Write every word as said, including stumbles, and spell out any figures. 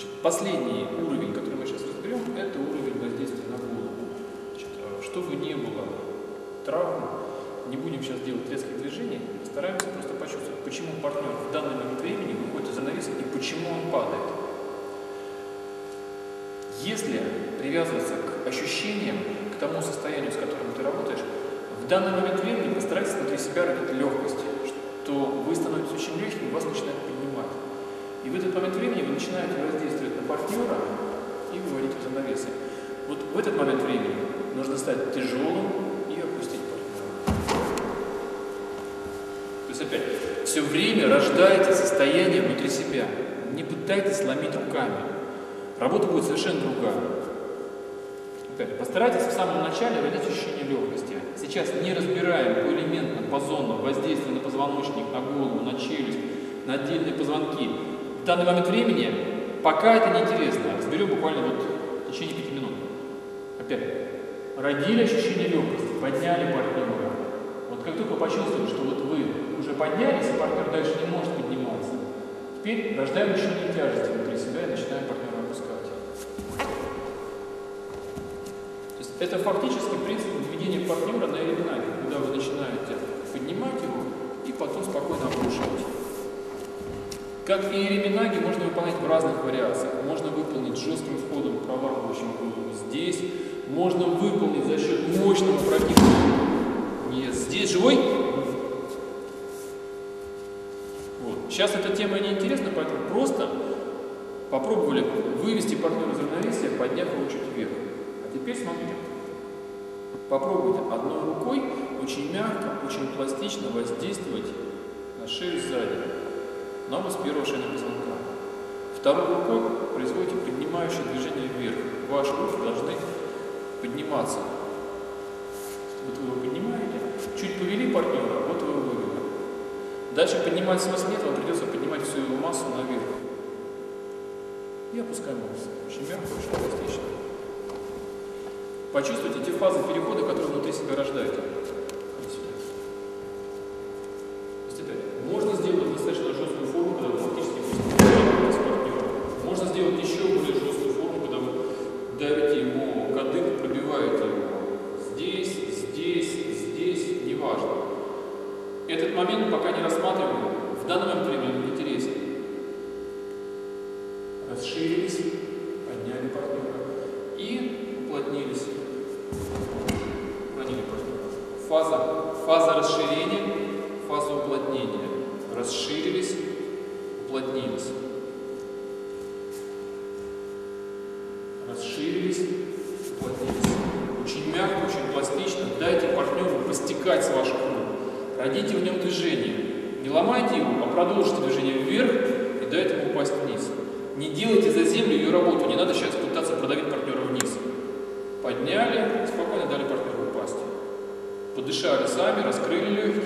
Значит, последний уровень, который мы сейчас разберем, это уровень воздействия на голову. Значит, чтобы не было травм, не будем сейчас делать резких движений, стараемся просто почувствовать, почему партнер в данный момент времени выходит из занавеса и почему он падает. Если привязываться к ощущениям, к тому состоянию, с которым ты работаешь, в данный момент времени постарайтесь внутри себя родить легкость, что вы становитесь очень легким, вас начинает поднимать. И в этот момент времени вы начинаете воздействовать на партнера и выводить в занавесы. Вот в этот момент времени нужно стать тяжелым и опустить партнера. То есть опять, все время рождайте состояние внутри себя. Не пытайтесь сломить руками. Работа будет совершенно другая. Опять, постарайтесь в самом начале родить ощущение легкости. Сейчас не разбираем поэлементно, позонно воздействие на позвоночник, на голову, на челюсть, на отдельные позвонки. В данный момент времени, пока это неинтересно, разберем буквально вот в течение пяти минут. Опять, родили ощущение легкости, подняли партнера. Вот как только почувствовали, что вот вы уже поднялись, и партнер дальше не может подниматься, теперь рождаем ощущение тяжести внутри себя и начинаем партнера опускать. То есть это фактически принцип введения партнера на эреминаге, когда вы начинаете поднимать его и потом спокойно опускать. Как и эреминаги можно выполнять в разных вариациях. Можно выполнить жестким входом, проламывающим голову здесь. Можно выполнить за счет мощного прокидывания. Нет, здесь живой. Вот. Сейчас эта тема не интересна, поэтому просто попробовали вывести партнера из равновесия, подняв его чуть вверх. А теперь смотрите. Попробуйте одной рукой очень мягко, очень пластично воздействовать на шею сзади, на область первого шейного позвонка. Второй рукой производите поднимающее движение вверх. Ваши руки должны подниматься. Вот вы его поднимаете, чуть повели партнера, вот вы его вывели. Дальше поднимать смысла нет, вам придется поднимать всю его массу наверх. И опускаем массу. Очень мягко, очень пластично. Почувствуйте те фазы перехода, которые внутри себя рождаете. Можно сделать достаточно жесткую форму, когда вы фактически с партнером. Можно сделать еще более жесткую форму, когда вы давите ему кадык, пробиваете его. Здесь, здесь, здесь, неважно. Этот момент пока не рассматриваем. В данный момент времени он интересен. Расширились, подняли партнера и уплотнились. Уплотнили партнера. Фаза, фаза расширения, фаза уплотнения. Расширились, уплотнились. Расширились, уплотнились. Очень мягко, очень пластично. Дайте партнеру постекать с ваших рук. Родите в нем движение. Не ломайте его, а продолжите движение вверх и дайте ему упасть вниз. Не делайте за землю ее работу. Не надо сейчас пытаться продавить партнера вниз. Подняли, спокойно дали партнеру упасть. Подышали сами, раскрыли легкие.